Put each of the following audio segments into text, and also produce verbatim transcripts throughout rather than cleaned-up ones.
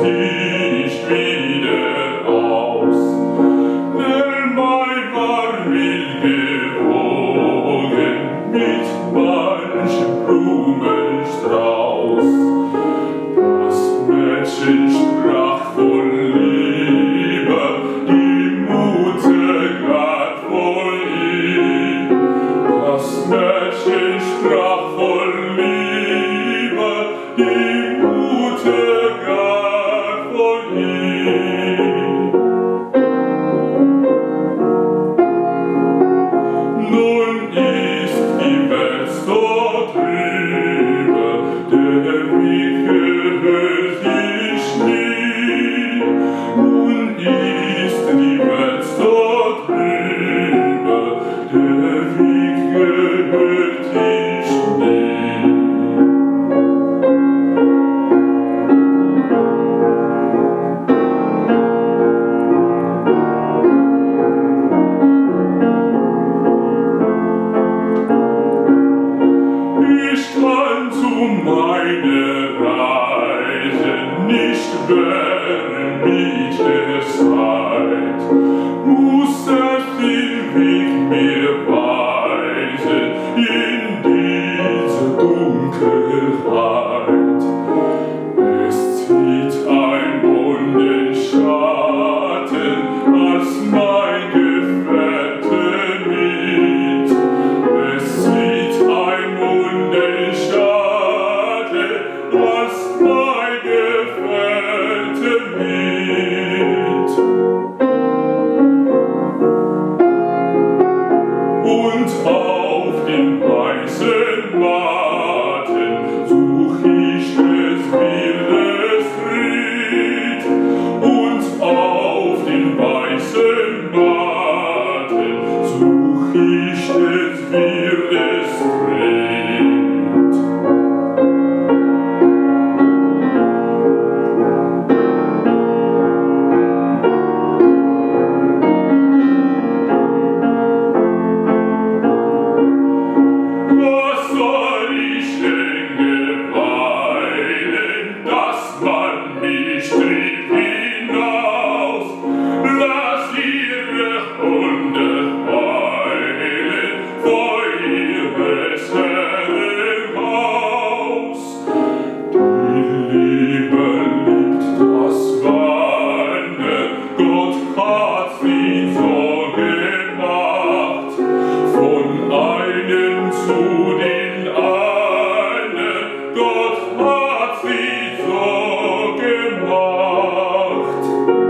nicht wieder aus. Der Mai war mild gewogen mit manchem Blumenstrauß. Das Mädchen sprach voll Liebe, die Mutter grad voll ihn. Das Mädchen sprach voll Liebe, die Mutter grad voll ihn. Nun ist die Welt so trübe, der Weg gehört ich nie. Nun ist die Welt so trübe, der Weg gehört ich nie. Ich kann zu meiner Reise nicht während mit der Zeit, muss es den Weg mir weisen in diese Dunkelheit. Es zieht ein Mondenschatten als mein Gefährte mit. Es zieht ein Mondenschatten als mein Gefährte mit. Und auf den weißen Matten such ich des Bildes Fried. Und auf den weißen Matten such ich des Bildes Fried. Was soll ich länger weilen, dass man mich trieb hinaus? Lass ihre Hunde heulen vor ihres Herrenhaus. Die Liebe liebt das Wandern, Gott hat sie so gemacht. Von einem zu den anderen, Gott hat sie so gemacht.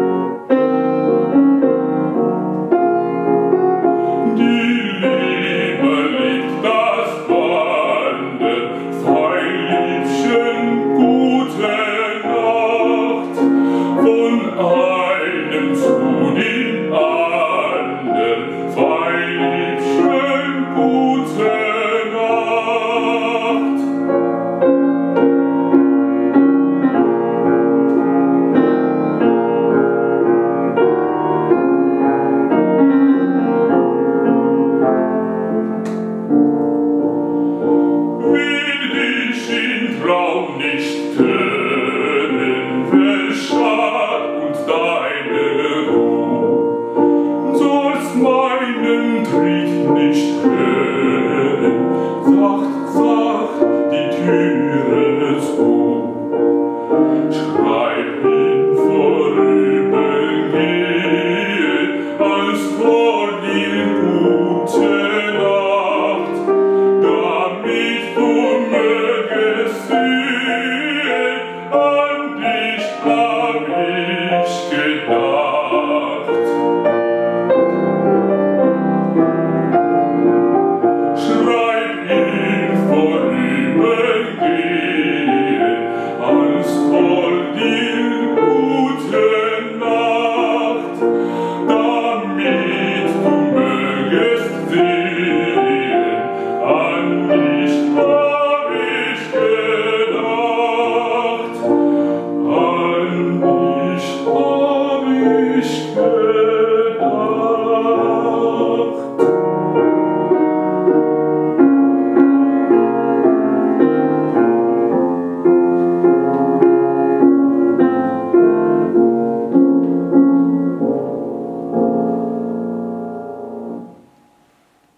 Die Liebe liebt das Wandern, fein Liebchen, gute Nacht. Von einem zu den anderen, fein Liebchen, gute Nacht. Will dich in Traum nicht tönen, Verschad und deine Ruhe, sollst meinen Tritt nicht hören, sacht, sacht die Türe zu. Schreib ihn vorübergehen, als vor dir gute Nacht, damit du mögest sehen, an dich hab ich gedacht. Schreib ihn vorübergehen, als vor dir gute Nacht, damit du mögest sehen, an dich hab ich gedacht, an dich hab ich gedacht.